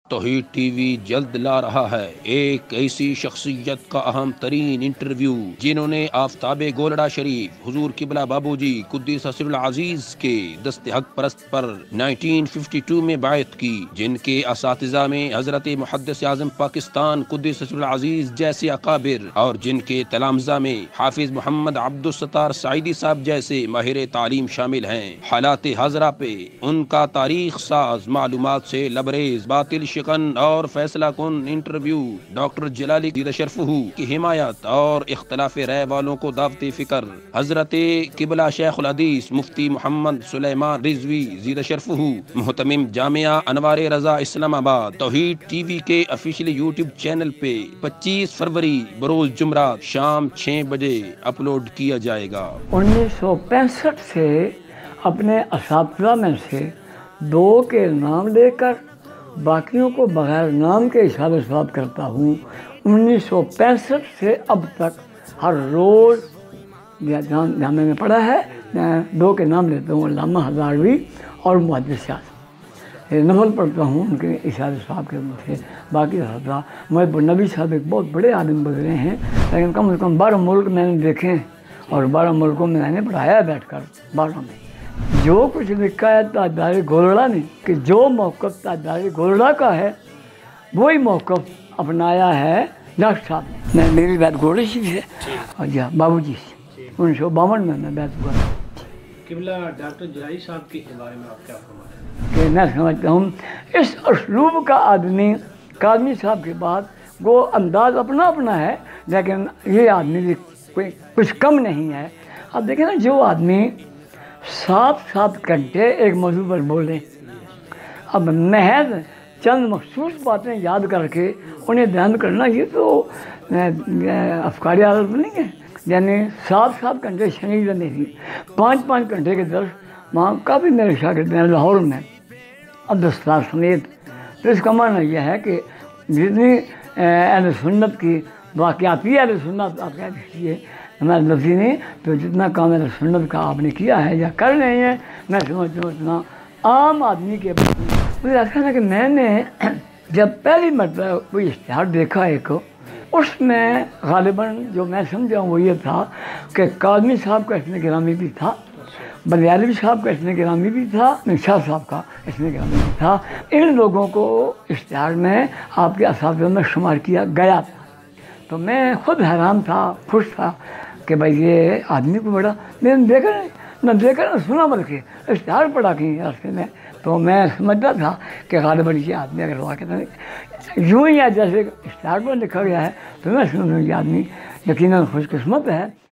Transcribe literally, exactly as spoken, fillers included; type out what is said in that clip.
तौहीद TV जल्द ला रहा है एक ऐसी शख्सियत का अहम तरीन इंटरव्यू जिन्होंने आफ्ताबे गोलड़ा शरीफ हुजूर किबला बाबूजी कुद्दीस सिर्रुल अजीज के दस्ते हक परस्त पर उन्नीस सौ बावन में बायत की, जिनके असातिज़ा में हजरत मुहद्दिस आज़म पाकिस्तान कुद्दीस सिर्रुल अजीज जैसे अकाबिर और जिनके तलामजा में हाफिज मोहम्मद अब्दुल सत्तार साइदी साहब जैसे माहिर तालीम शामिल हैं। हालात हाजरा पे उनका तारीख साज मालूमात से लबरेज बातिल शिकन और फैसला कुन इंटरव्यू डॉक्टर जलाली शरफहू की हिमायत और इख्तलाफ राय वालों को दावते फिक्र हजरत किबला शेखुल हदीस मुफ्ती मोहम्मद सुलेमान रिजवी जीद शरफहू मुहतमिम जामिया अनवारे रजा इस्लामाबाद तौहीद टीवी के ऑफिशियल यूट्यूब चैनल पे पच्चीस फरवरी बरोज जुमरात शाम छह बजे अपलोड किया जाएगा। उन्नीस सौ पैंसठ से अपने असातिज़ा में से दो के नाम लेकर बाकियों को बगैर नाम के इशारे सवाब करता हूँ। उन्नीस सौ पैंसठ से अब तक हर रोज़ जामे में पढ़ा है। मैं दो के नाम लेता हूँ, अल्लामा हज़ारवी और मुहद्दिस साहब। नफल पढ़ता हूँ उनके इशारे सवाब के मुझसे। बाकी हज़रा मुहब्बुन नबी साहब एक बहुत बड़े आदमी गुजरे हैं, लेकिन कम से कम बारह मुल्क मैंने देखे और बारह मुल्कों में मैंने पढ़ाया बैठ कर बारह में। जो कुछ लिखा है ताजदार गोलड़ा ने कि जो मौक़िफ़ ताजदार गोलड़ा का है वही मौक़िफ़ अपनाया है डॉक्टर साहब ने। मैं मेरी बात गोलड़े से है और जहाँ बाबू जी से उन्नीस सौ बावन में मैं बात हुआ। किबला डॉक्टर जलाली साहब के बारे में आप क्या फरमाते हैं? कि मैं समझता हूँ इस उसलूब का आदमी कादमी साहब के बाद वो अंदाज़ अपना अपना है, लेकिन ये आदमी भी कोई कुछ कम नहीं है। अब देखें ना, जो आदमी सात सात घंटे एक मौजू पर बोले, अब महज चंद मखसूस बातें याद करके उन्हें ध्यान करना, ये तो अफकारी आदत नहीं है। यानी सात सात घंटे शनि नहीं थी, पाँच पाँच घंटे के दर्स वहाँ काफ़ी मेरे शागिर्द हैं लाहौर में अब्दुल समेत। तो इसका माना यह है कि जितनी अहले सुन्नत की वाक़याती अहले सुन्नत आप कह दीजिए हमारे लफ्ज़ी ने, तो जितना काम अहले सुन्नत का आपने किया है या कर रहे हैं, मैं समझता हूँ उतना आम आदमी के मुझे लगता है कि मैंने जब पहली मरतबा कोई इश्तिहार देखा एक, उसमें ग़ालिबन जो मैं समझा वो ये था कि कादमी साहब का इसमें गिरामी भी था, बलियालवी साहब का इसमें गिरामी भी था, शाह साहब का इसमें गिरामी भी था। इन लोगों को इश्तिहार में आपके असातिज़ा में शुमार किया गया था। तो मैं खुद हैरान था, खुश था कि भाई ये आदमी को बड़ा मैंने देखा नहीं, न देखा न सुना, बल्कि इश्तिहार पढ़ा कहीं रास्ते में। तो मैं समझता था कि ग़ालिबन ये आदमी अगर वाक़ई यूँ ही है जैसे इश्तिहार पर लिखा गया है, तो मैं समझूँ ये आदमी यकीनन खुशकिस्मत है।